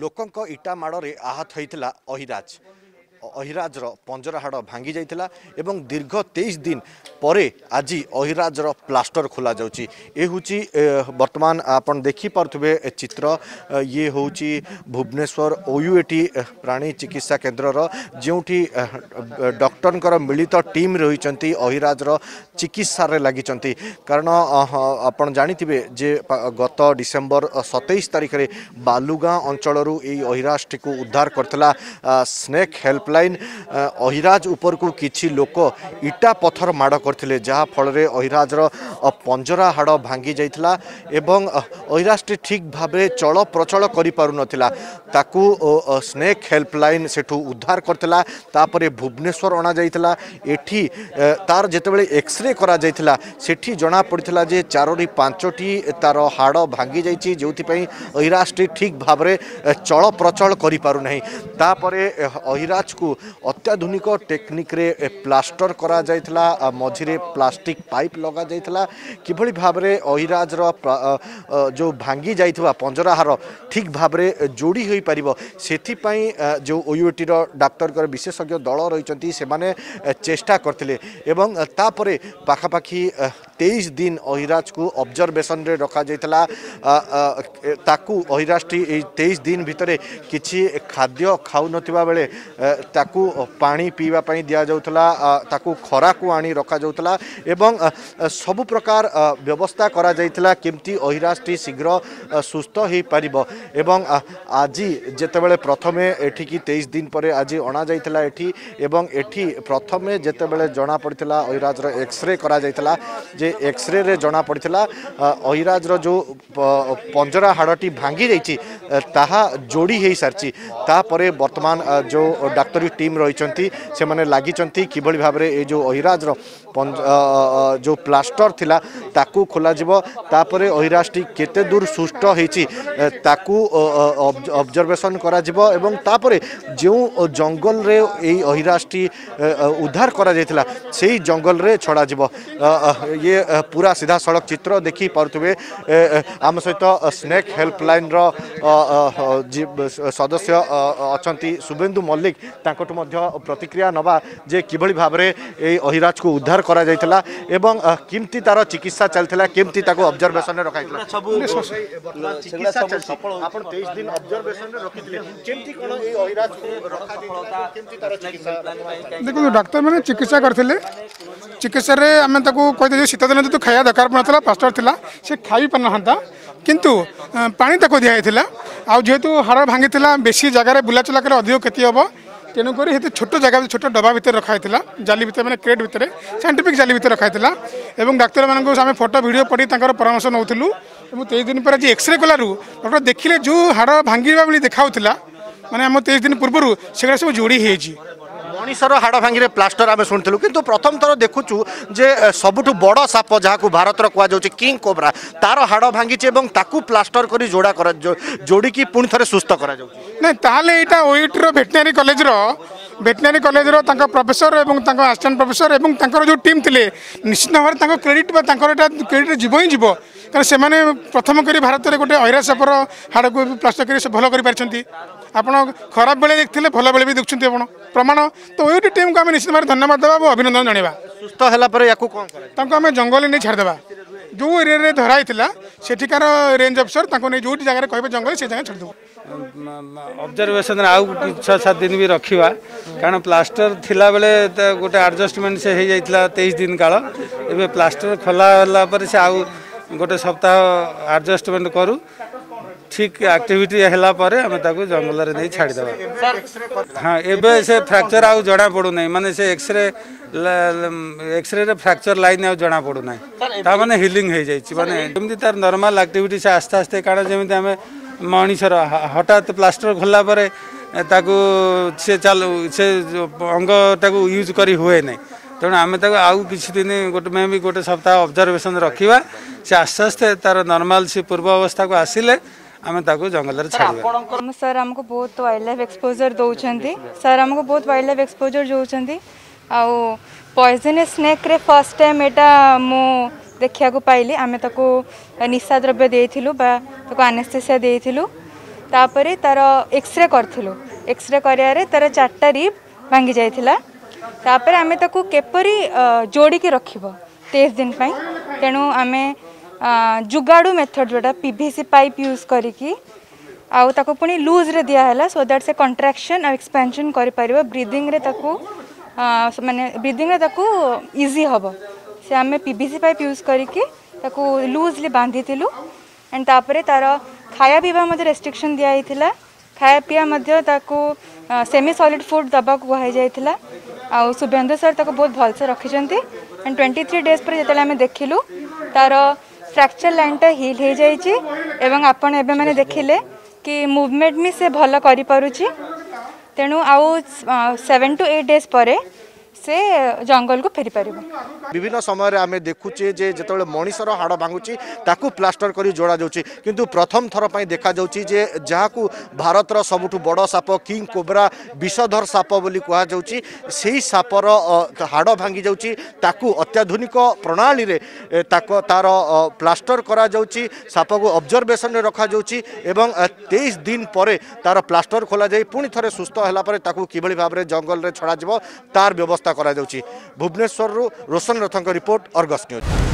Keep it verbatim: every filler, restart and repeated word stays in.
लोकंक इटा माड़े आहत होता अहिराज अहिराजर पंजरा हाड़ भांगी जाइथिला एवं दीर्घ तेईस दिन परे आज अहिराजर प्लास्टर खोल जाउची ए हुची वर्तमान आपन देखि पारुथबे चित्र ये होची भुवनेश्वर ओयूएटी प्राणी चिकित्सा केन्द्रर जोठी डॉक्टर मिलित टीम रही अहिराजर चिकित्सा रे लागिचंती कारण आपन जानिथिबे जे गत डिसेम्बर सत्ताईस तारिख रे बालुगाँ अंचलरू ए अहिराजटी को उद्धार करथिला स्नेक हेल्प लाइन अहिराज उपर को किछि लोक इटा पत्थर माड़ करथिले जहा फल रे अहिराजर पंजरा हाड़ भांगी जाइथिला एवं अहिराजटी ठीक भाबे चल प्रचल करि पारु नथिला ताकू स्नेक हेल्प लाइन सेठू उद्धार करथिला तापरे भुवनेश्वर अना जाइथिला एठी तार जेतेबेले एक्सरे करा जाइथिला सेठी जणा पड़िथिला जे चारोटी पांचटी तार हाड़ भांगी जाइछि जोथि पई अहिराजटी ठीक भाबरे चल प्रचल करि पारु नाही तापरे अहिराज को अत्याधुनिक टेक्निक रे प्लास्टर करा जाइथिला मझिरे प्लास्टिक पाइप लगा जाइथिला किभली भाबरे अहिराजर जो भांगी जाइथिबा पंजरा हार ठीक भाबरे जोड़ी होई परिबो सेथि पई जो ओयूटी रो डाक्टर कर विशेषज्ञ दल रहिचंती से माने चेष्टा करथिले एवं तापरे पाखापाखी तेईस दिन अहिराज को ऑब्जर्वेशन रे रखा जाइथिला ताकू अहिराजटी तेईस दिन भितरे किछि खाद्य खाउ नथिबा बेले ताकू पानी पीवा पानी दिया जाउतला ताकू खरा को आनी रखा जाउतला एवं सबु प्रकार व्यवस्था करा जाइतला केमती अहिराजटी शीघ्र सुस्थ हो पारिबो एवं आज जेतेबेले प्रथमे एठी की तेईस दिन परे आज अणा जाइतला एठी एवं एठी प्रथमे जेतेबेले जणा पड़ितला अहिराजर एक्सरे करा जाइतला जे एक्सरे रे जणा पड़ितला अहिराजर जो पंजरा हाड़टी भांगी जाइछि ताहा जोड़ी हेई सारछि तापरे वर्तमान जो डाक्तरी टीम रही से माने लागिचंती किभली भाबरे ए जो अहिराजर जो प्लास्टर थिला ताकू खोला जिवो तापरे अहिराजटी केते दूर सुष्ट हेछि ताकू ऑब्जर्वेशन करा जिवो एवं तापरे जो जंगल रे ए अहिराजटी उद्धार करा जाइथिला सेही जंगल रे छड़ा जिवो ये पूरा सीधा सड़क चित्र देखि पारुथबे आम सहित स्नेक हेल्प लाइन रो सदस्य अछंती शुभेन्दु मल्लिक तांकटु मध्य प्रतिक्रिया नवा जे किभली भाबरे ए अहिराज को उद्धार करा जाइथिला एवं किमती तार चिकित्सा चलथिला किमती ताको ऑब्जर्वेशन रे रखाइथिला चिकित्सा सफल आपण तेईस दिन ऑब्जर्वेशन रे रखिथिले किमती कोन ए अहिराज को रखा जाइथिला किमती तार चिकित्सा देखो डॉक्टर माने चिकित्सा करथिले चिकित्सा रे हम ताको कहते जे शीत दिन तो खाया दरकार पड़तला पास्टर थिला से खाई पन हंता किंतु पानी ताको दिया हेथिला आ जेतु हाड़ भांगी थिला बेसी जगह रे बुला चला करे अधिक क्षति हबो तेणुक छोट जगह छोट डबा भितर रखाई जाली भितर मैंने क्रेट भितर साइंटिफिक जाली भितर रखाई डाक्तर मानक आम फोटो वीडियो पढ़ी परामर्श नौलु तेईस दिन पर आज एक्सरे कलु डॉक्टर देखिले जो हाड़ भांगा बेली देखा माने आम तेईस दिन पूर्व से सब जोड़ी होती मनीषर हाड़ भांगी प्लास्टर आम शुणुलु किंतु प्रथम थर देखुचु जे सबुठ बड़ साप जहाँ भारत कहुचे किंग कोबरा तार हाड़ भांगी ताकू प्लास्टर कर जोड़ा कर जोड़ी पुणी थे सुस्थ कर ना ताहले यहाँ ओयूटी भेटनारी कॉलेज भेटनारी कॉलेज प्रोफेसर और आसिस्टेंट प्रोफेसर और जो टीम थे निश्चित भाव में क्रेडिट क्रेडिट जीव ही जीव कारण से प्रथम कर भारत में गोटे अहिराज सापर हाड़ को प्लास्टर कर भल कर आपड़ खराब बेले देखते भल बेले भी देखते आप प्रमाण तो ओयूटी टीम को आम निश्चित भाव धन्यवाद देवा और अभिनंदन जनवा सुस्थ है आम जंगल नहीं छाड़देवा जो एरिया धराई सेठिकार रेंज अफिसर नहीं जो जगह कहे जंगल से जगह छाड़देव ऑब्जर्वेशन आउ छः सात दिन भी रखा कारण प्लास्टर थिला बेले गोटे एडजस्टमेंट से हो जाता तेईस दिन काल ए प्लास्टर खोला से आउ गोटे सप्ताह एडजस्टमेंट करूँ ठीक एक्टिविटी है पर आम जंगल में नहीं छाड़देवा हाँ एबे से फ्रैक्चर आउ जना पड़ूना माने से एक्सरे एक्सरे रे फ्रैक्चर लाइन आउ जना पड़ूना ताने हिलिंग हो जाए माने जमी तार नॉर्मल एक्टिविटी से आस्ते आस्ते कारण जमी आम मनीषर हठात प्लास्टर खोलला पर ताकू से चालू से अंग टाकू यूज करी हुए नहीं तेणु आम आउ किसी दिन गोटे मे भी गोटे सप्ताह ऑब्जर्वेशन रखा से आस्ते आस्ते तार नॉर्मल से पूर्व अवस्था को आसिले आम जंगल छाड़ सर आमको बहुत वाइल्ड लाइफ एक्सपोजर दौरान सर आमको बहुत वाइल्ड लाइफ एक्सपोजर दौरान आउ पॉइजनस स्नेक रे फर्स्ट टाइम एटा मु देखा पाइली आम निशा द्रव्य देइथिलु बा ताको एनेस्थेसिया देइथिलु तापर तार एक्सरे करथिलु एक्सरे करियारे तार चारटा रिब भांगी जाइथिला तापर आमे ताकू केपरी जोड़ी के रखिबो तेईस दिन पई तेणु आमे जुगाड़ू मेथड जोटा पीवीसी पाइप यूज करिकी आउ ताको पुनी लूज रे दिया हैला सो दैट से कंट्रैक्शन और एक्सपेंशन करि परिबो ब्रीदिंग रे ताको माने ब्रीदिंग रे ताको इजी हबो से आमे पीवीसी पाइप यूज करिकी ताको लूजली बांधिथिलु एंड तापर तार खाया पीवा मध्ये रेस्ट्रिक्शन दिया हिथिला खाया पिया मध्ये ताको सेमी सॉलिड फूड दबा को कहा जाइथिला आ शुभेंदु सर ताको बहुत भल से रखिचंती एंड तेईस डेज पर जतले आमे देखिलु तार फ्रैक्चर लाइन टा हिल हो जाइए एवं आपण एबे माने देखिले कि मूवमेंट में से भल करि पारुची तेणु आउ सेवन टू एट डेज पर से जंगल को फेरी पारिबो। विभिन्न समय आम देखुचे जे जेतबेले मनीषर हाड़ भांगुची ताकू प्लास्टर करी जोड़ा जाउची किंतु प्रथम थर पई देखा जाउची जे जहाकू भारतर सबुठु बड़ साप किंग कोबरा विषधर साप बोली कहा जाउची सेही सापर हाड़ भांगी जाउची ताकू अत्याधुनिक प्रणाली रे ताको तार प्लास्टर करा जाउची साप को ऑब्जर्वेशन रे रखा जाउची एवं तेईस दिन परे तार प्लास्टर खोला जाई पुणी थरे सुस्थ हला परे ताकू किबळी भाबरे जंगल रे छड़ा जिवो तार व्यवस्था करा जाउची। भुवनेश्वर रोशन रथंक रिपोर्ट अर्गस न्यूज।